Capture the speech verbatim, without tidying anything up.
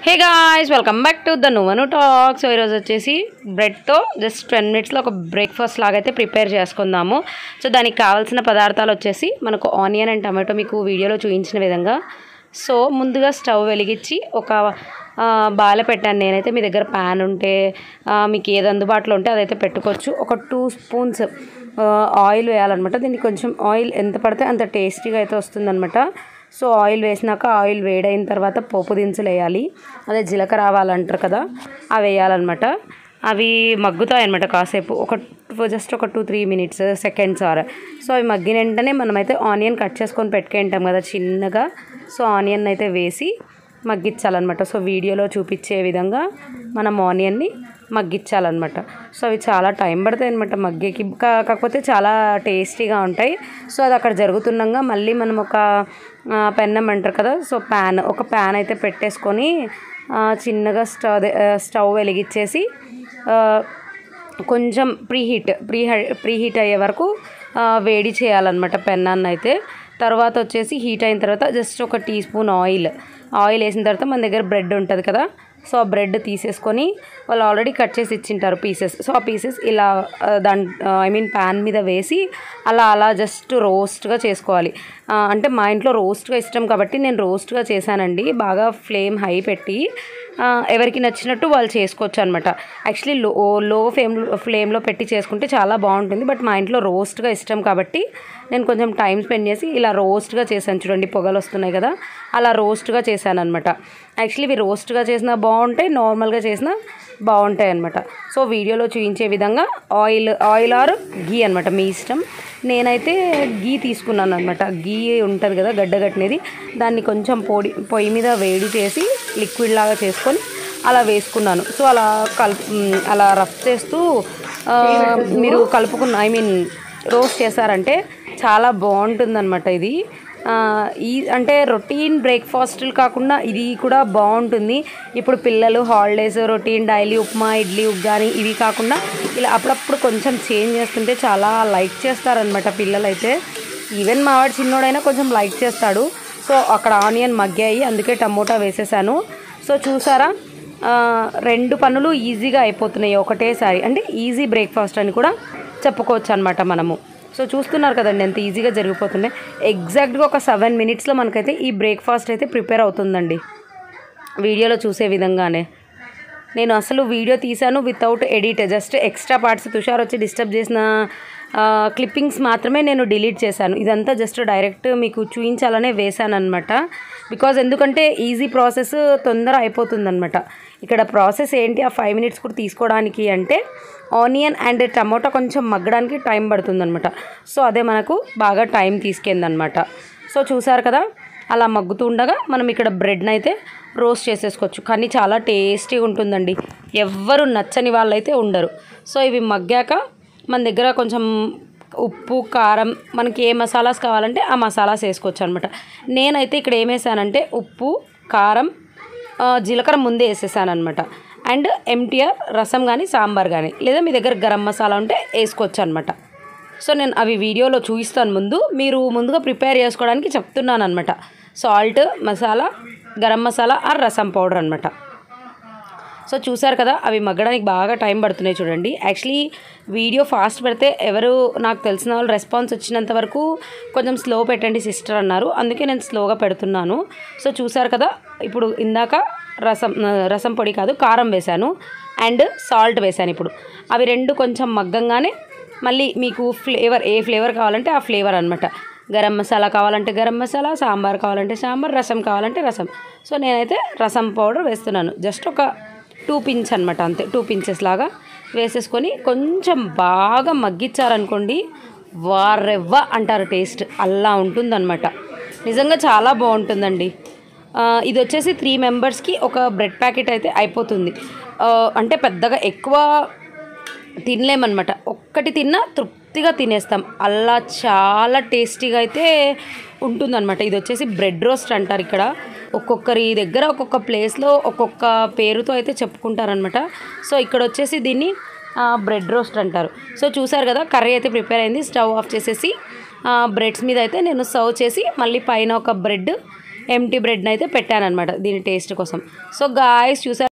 Hey guys welcome back to the నువ్వను talk. So ఈరోజు వచ్చేసి బ్రెడ్తో జస్ట్ టెన్ మినిట్స్లో ఒక బ్రేక్ఫాస్ట్ లాగా అయితే ప్రిపేర్ చేసుకుందాము. సో దానికి కావాల్సిన పదార్థాలు వచ్చేసి మనకు ఆనియన్ అండ్ టమాటో మీకు వీడియోలో చూపించిన విధంగా. సో ముందుగా స్టవ్ వెలిగించి ఒక బాల పెట్టాను నేనైతే. మీ దగ్గర ప్యాన్ ఉంటే మీకు ఏది అందుబాటులో ఉంటే అదైతే పెట్టుకోవచ్చు. ఒక టూ స్పూన్స్ ఆయిల్ వేయాలన్నమాట. దీనికి కొంచెం ఆయిల్ ఎంత పడితే అంత టేస్టీగా అయితే వస్తుందన్నమాట. సో ఆయిల్ వేసినాక ఆయిల్ వేడైన తర్వాత పోపు దినుసులు వేయాలి. అదే జీలకర్ర ఆవాలు అంటారు కదా, అవి వేయాలన్నమాట. అవి మగ్గుతాయి అన్నమాట కాసేపు, ఒక జస్ట్ ఒక two three minutes seconds or. So అవి మగ్గిన వెంటనే మనమైతే ఆనియన్ కట్ చేసుకొని పెట్టుకుంటాం కదా చిన్నగా. సో ఆనియన్ అయితే వేసి మగ్గించాలన్నమాట. సో వీడియోలో చూపించే విధంగా మనం ఆనియన్ని మగ్గించాలన్నమాట. సో అవి చాలా టైం పడతాయి అనమాట మగ్గేకి, కాకపోతే చాలా టేస్టీగా ఉంటాయి. సో అది అక్కడ జరుగుతుండగా మళ్ళీ మనం ఒక పెన్నం అంటారు కదా, సో ప్యాన్ ఒక ప్యాన్ అయితే పెట్టేసుకొని చిన్నగా స్టవ్ స్టవ్ వెలిగించేసి కొంచెం ప్రీహీట్ ప్రీ ప్రీహీట్ అయ్యే వరకు వేడి చేయాలన్నమాట పెన్నాన్ని అయితే. తర్వాత వచ్చేసి హీట్ అయిన తర్వాత జస్ట్ ఒక టీ స్పూన్ ఆయిల్ ఆయిల్ వేసిన తర్వాత మన దగ్గర బ్రెడ్ ఉంటుంది కదా, సో ఆ బ్రెడ్ తీసేసుకొని వాళ్ళు ఆల్రెడీ కట్ చేసి ఇచ్చింటారు పీసెస్. సో ఆ పీసెస్ ఇలా దాని ఐ మీన్ ప్యాన్ మీద వేసి అలా అలా జస్ట్ రోస్ట్గా చేసుకోవాలి. అంటే మా ఇంట్లో రోస్ట్గా ఇష్టం కాబట్టి నేను రోస్ట్గా చేశానండి. బాగా ఫ్లేమ్ హై పెట్టి ఎవరికి నచ్చినట్టు వాళ్ళు చేసుకోవచ్చు అనమాట. యాక్చువల్లీ లో లో ఫ్లేమ్ ఫ్లేమ్లో పెట్టి చేసుకుంటే చాలా బాగుంటుంది. బట్ మా ఇంట్లో రోస్ట్గా ఇష్టం కాబట్టి నేను కొంచెం టైం స్పెండ్ చేసి ఇలా రోస్ట్గా చేశాను. చూడండి పొగలు వస్తున్నాయి కదా, అలా రోస్ట్గా చేశాను అనమాట. యాక్చువల్లీ ఇవి రోస్ట్గా చేసినా బాగుంటాయి, నార్మల్గా చేసినా బాగుంటాయి అనమాట. సో వీడియోలో చూపించే విధంగా ఆయిల్ ఆయిల్ ఆర్ గీ అనమాట, మీ ఇష్టం. నేనైతే గీ తీసుకున్నాను అనమాట. గీ ఉంటుంది కదా గడ్డగట్టినది, దాన్ని కొంచెం పొడి పొయ్యి మీద వేడి చేసి లిక్విడ్ లాగా చేసుకొని అలా వేసుకున్నాను. సో అలా కలుపు అలా రఫ్ చేస్తూ మీరు కలుపుకున్న ఐ మీన్ రోస్ట్ చేశారంటే చాలా బాగుంటుందన్నమాట. ఇది ఈ అంటే రొటీన్ బ్రేక్ఫాస్ట్లు కాకుండా ఇది కూడా బాగుంటుంది. ఇప్పుడు పిల్లలు holidays routine daily upma idli uggani ఇవి కాకుండా ఇలా అప్పుడప్పుడు కొంచెం చేంజ్ చేస్తుంటే చాలా లైక్ చేస్తారనమాట పిల్లలు అయితే. ఈవెన్ మా వాడు చిన్నోడైనా కొంచెం లైక్ చేస్తాడు. సో అక్కడ ఆనియన్ మగ్గాయి, అందుకే టమోటా వేసేసాను. సో చూసారా, రెండు పనులు ఈజీగా అయిపోతున్నాయి ఒకటేసారి. అంటే ఈజీ బ్రేక్ఫాస్ట్ అని కూడా చెప్పుకోవచ్చు అనమాట మనము. సో చూస్తున్నారు కదండి ఎంత ఈజీగా జరిగిపోతున్నాయి. ఎగ్జాక్ట్గా ఒక సెవెన్ మినిట్స్లో మనకైతే ఈ బ్రేక్ఫాస్ట్ అయితే ప్రిపేర్ అవుతుందండి, వీడియోలో చూసే విధంగానే. నేను అసలు వీడియో తీశాను without edit, just extra parts Tushar వచ్చి డిస్టర్బ్ చేసిన క్లిప్పింగ్స్ మాత్రమే నేను డిలీట్ చేశాను. ఇదంతా జస్ట్ డైరెక్ట్ మీకు చూపించాలనే వేశాను అనమాట. బికాజ్ ఎందుకంటే ఈజీ ప్రాసెస్ తొందర అయిపోతుందన్నమాట. ఇక్కడ ప్రాసెస్ ఏంటి ఆ ఫైవ్ మినిట్స్ కూడా తీసుకోవడానికి అంటే ఆనియన్ అండ్ టమాటో కొంచెం మగ్గడానికి టైం పడుతుందన్నమాట. సో అదే మనకు బాగా టైం తీసుకెళ్ళిందనమాట. సో చూసారు కదా, అలా మగ్గుతూ ఉండగా మనం ఇక్కడ బ్రెడ్ని అయితే రోస్ట్ చేసేసుకోవచ్చు. కానీ చాలా టేస్టీగా ఉంటుందండి, ఎవ్వరు నచ్చని వాళ్ళైతే ఉండరు. సో ఇవి మగ్గాక మన దగ్గర కొంచెం ఉప్పు కారం మనకి ఏ మసాలాస్ కావాలంటే ఆ మసాలాస్ వేసుకోవచ్చు అనమాట. నేనైతే ఇక్కడ ఏం వేసానంటే ఉప్పు కారం జీలకర్ర ముందే వేసేసాను అనమాట. అండ్ ఎంటీఆర్ రసం కానీ సాంబార్ కానీ లేదా మీ దగ్గర గరం మసాలా ఉంటే వేసుకోవచ్చు అనమాట. సో నేను అవి వీడియోలో చూపిస్తాను ముందు, మీరు ముందుగా ప్రిపేర్ చేసుకోవడానికి చెప్తున్నాను అనమాట. Salt masala garam masala or rasam powder అనమాట. సో చూసారు కదా, అవి మగ్గడానికి బాగా టైం పడుతున్నాయి చూడండి. యాక్చువల్లీ వీడియో ఫాస్ట్ పెడితే ఎవరు నాకు తెలిసిన వాళ్ళు రెస్పాన్స్ వచ్చినంత వరకు కొంచెం స్లో పెట్టండి సిస్టర్ అన్నారు, అందుకే నేను స్లోగా పెడుతున్నాను. సో చూసారు కదా, ఇప్పుడు ఇందాక రసం రసం పొడి కాదు కారం వేశాను అండ్ సాల్ట్ వేశాను. ఇప్పుడు అవి రెండు కొంచెం మగ్గంగానే మళ్ళీ మీకు ఫ్లేవర్ ఏ ఫ్లేవర్ కావాలంటే ఆ ఫ్లేవర్ అనమాట. గరం మసాలా కావాలంటే గరం మసాలా, సాంబార్ కావాలంటే సాంబార్, రసం కావాలంటే రసం. సో నేనైతే రసం పౌడర్ వేస్తున్నాను, జస్ట్ ఒక టూ పించ్ అనమాట, అంతే టూ పించెస్ లాగా వేసేసుకొని కొంచెం బాగా మగ్గించారనుకోండి వారెవ్వ అంటారు టేస్ట్, అలా ఉంటుందన్నమాట. నిజంగా చాలా బాగుంటుందండి. ఇది వచ్చేసి త్రీ మెంబర్స్కి ఒక బ్రెడ్ ప్యాకెట్ అయితే అయిపోతుంది. అంటే పెద్దగా ఎక్కువ తినలేమన్నమాట, ఒక్కటి తిన్నా తృప్తిగా తినేస్తాం, అలా చాలా టేస్టీగా అయితే ఉంటుందన్నమాట. ఇది వచ్చేసి బ్రెడ్ రోస్ట్ అంటారు. ఇక్కడ ఒక్కొక్కరి దగ్గర ఒక్కొక్క ప్లేస్లో ఒక్కొక్క పేరుతో అయితే చెప్పుకుంటారనమాట. సో ఇక్కడ వచ్చేసి దీన్ని బ్రెడ్ రోస్ట్ అంటారు. సో చూసారు కదా, కర్రీ అయితే ప్రిపేర్ అయింది. స్టవ్ ఆఫ్ చేసేసి బ్రెడ్స్ మీద అయితే నేను సర్వ్ చేసి మళ్ళీ పైన ఒక బ్రెడ్ ఎంటీ బ్రెడ్ని అయితే పెట్టాను అనమాట దీని టేస్ట్ కోసం. సో గాయస్ చూసారు